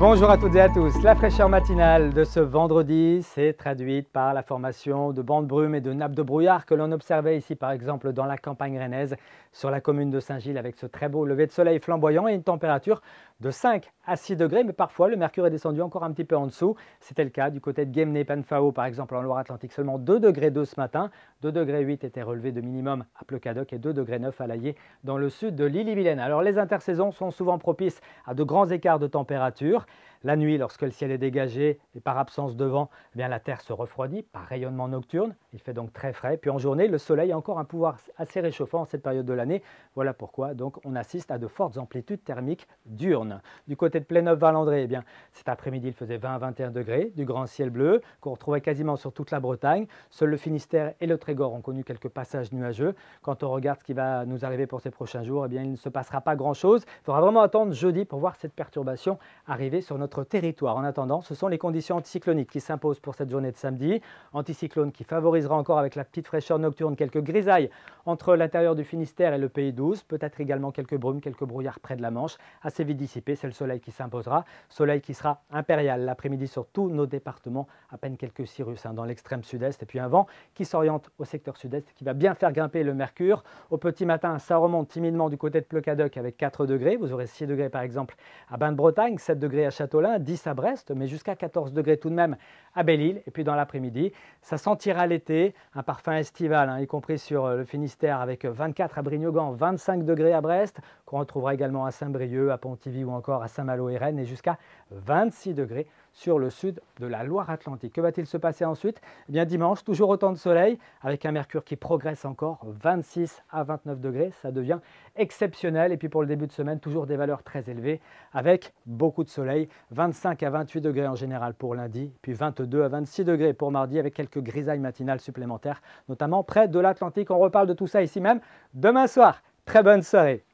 Bonjour à toutes et à tous. La fraîcheur matinale de ce vendredi s'est traduite par la formation de bancs de brume et de nappes de brouillard que l'on observait ici par exemple dans la campagne rennaise sur la commune de Saint-Gilles avec ce très beau lever de soleil flamboyant et une température de 5 à 6 degrés, mais parfois le mercure est descendu encore un petit peu en dessous. C'était le cas du côté de Guémené-Penfao par exemple en Loire-Atlantique, seulement 2 degrés 2 ce matin. 2 degrés 8 étaient relevés de minimum à Pleucadoc et 2 degrés 9 à Laillé dans le sud de l'Ille-et-Vilaine. Alors les intersaisons sont souvent propices à de grands écarts de température. La nuit, lorsque le ciel est dégagé et par absence de vent, eh bien, la terre se refroidit par rayonnement nocturne. Il fait donc très frais. Puis en journée, le soleil a encore un pouvoir assez réchauffant en cette période de l'année. Voilà pourquoi donc, on assiste à de fortes amplitudes thermiques diurnes. Du côté de Pléneuf-Valandré, eh bien, cet après-midi, il faisait 20 à 21 degrés, du grand ciel bleu qu'on retrouvait quasiment sur toute la Bretagne. Seuls le Finistère et le Trégor ont connu quelques passages nuageux. Quand on regarde ce qui va nous arriver pour ces prochains jours, eh bien, il ne se passera pas grand-chose. Il faudra vraiment attendre jeudi pour voir cette perturbation arriver sur notre territoire. En attendant, ce sont les conditions anticycloniques qui s'imposent pour cette journée de samedi. Anticyclone qui favorisera encore avec la petite fraîcheur nocturne quelques grisailles entre l'intérieur du Finistère et le Pays d'Ouse. Peut-être également quelques brumes, quelques brouillards près de la Manche. Assez vite dissipé, c'est le soleil qui s'imposera. Soleil qui sera impérial l'après-midi sur tous nos départements. À peine quelques cirrus dans l'extrême sud-est. Et puis un vent qui s'oriente au secteur sud-est qui va bien faire grimper le mercure. Au petit matin, ça remonte timidement du côté de Pleucadoc avec 4 degrés. Vous aurez 6 degrés par exemple à Bain-de-Bretagne, 7 degrés à Châteaulin, 10 à Brest, mais jusqu'à 14 degrés tout de même à Belle-Île. Et puis dans l'après-midi, ça sentira l'été, un parfum estival, y compris sur le Finistère avec 24 à Brignogan, 25 degrés à Brest, qu'on retrouvera également à Saint-Brieuc, à Pontivy ou encore à Saint-Malo et Rennes, et jusqu'à 26 degrés sur le sud de la Loire-Atlantique. Que va-t-il se passer ensuite? Eh bien dimanche, toujours autant de soleil, avec un mercure qui progresse encore, 26 à 29 degrés, ça devient exceptionnel. Et puis pour le début de semaine, toujours des valeurs très élevées, avec beaucoup de soleil, 25 à 28 degrés en général pour lundi, puis 22 à 26 degrés pour mardi, avec quelques grisailles matinales supplémentaires, notamment près de l'Atlantique. On reparle de tout ça ici même demain soir. Très bonne soirée.